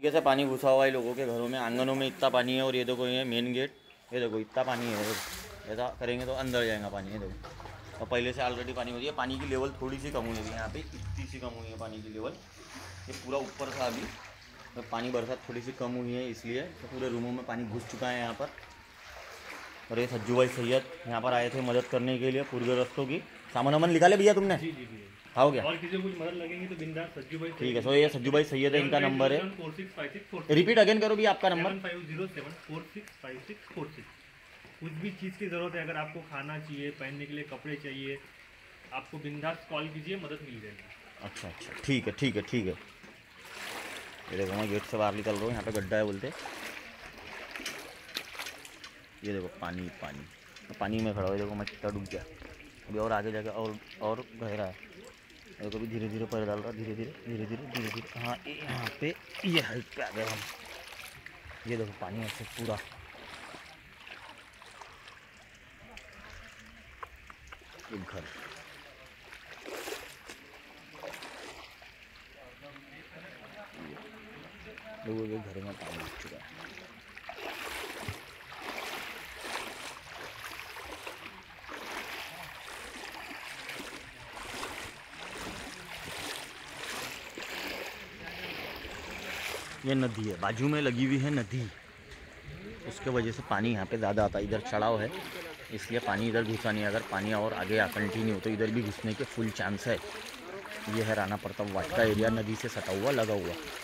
कैसे पानी घुसा हुआ है लोगों के घरों में, आंगनों में इतना पानी है। और ये देखो ये मेन गेट, ये देखो इतना पानी है। ऐसा करेंगे तो अंदर जाएगा पानी, ये देखो। और पहले से ऑलरेडी पानी हो रही है। पानी की लेवल थोड़ी सी कम हुई है यहाँ पे, इतनी सी कम हुई है पानी की लेवल। ये पूरा ऊपर था अभी, तो पानी बरसात थोड़ी सी कम हुई है इसलिए तो पूरे रूमों में पानी घुस चुका है यहाँ पर। और ये सज्जू भाई सैयद यहाँ पर आए थे मदद करने के लिए पूरे रस्तों की। सामान वामान निकाले भैया तुमने? जी जी भैया। हाँ हो गया। और किसी को कुछ मदद लगेगी तो बिंदास सज्जू भाई। ठीक है, सो ये सज्जू भाई सैयद है, इनका नंबर है। 465646 रिपीट अगेन करो भी आपका नंबर। 7507465646। कुछ भी चीज़ की ज़रूरत है, अगर आपको खाना चाहिए, पहनने के लिए कपड़े चाहिए, आपको बिंदास कॉल कीजिए, मदद मिल जाएगी। अच्छा अच्छा, ठीक है ठीक है ठीक है। ये देखो मैं गेट से बाहर निकल रहा हूँ, यहाँ पे गड्ढा है बोलते। ये देखो पानी पानी पानी में खड़ा हो, देखो मैं कितना डूब गया अभी। और आगे जाके और गहरा है। देखो भी धीरे धीरे पैर डाल रहा, धीरे धीरे धीरे धीरे धीरे धीरे। हाँ यहाँ पे ये हाइट पे आ गए हम। ये देखो पानी ऐसे पूरा। एक घर, लोगों के घर में पानी घुस चुका है। ये नदी है, बाजू में लगी हुई है नदी, उसके वजह से पानी यहाँ पे ज़्यादा आता है। इधर चढ़ाव है इसलिए पानी इधर घुसा नहीं। अगर पानी और आगे कंटिन्यू तो इधर भी घुसने के फुल चांस है। ये है राणा प्रताप वाटिका एरिया, नदी से सटा हुआ लगा हुआ।